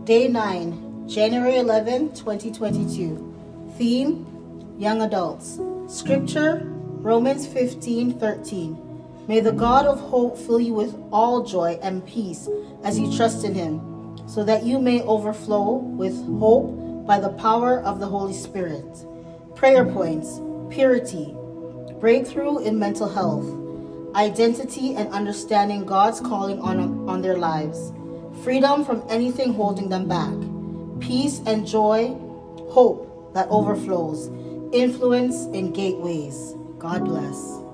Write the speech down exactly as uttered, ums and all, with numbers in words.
Day nine, January eleventh, twenty twenty-two. Theme, Young Adults. Scripture, Romans fifteen thirteen. May the God of hope fill you with all joy and peace as you trust in him, so that you may overflow with hope by the power of the Holy Spirit. Prayer points, purity, breakthrough in mental health, identity and understanding God's calling on, on their lives, freedom from anything holding them back, peace and joy, hope that overflows, influence in gateways. God bless.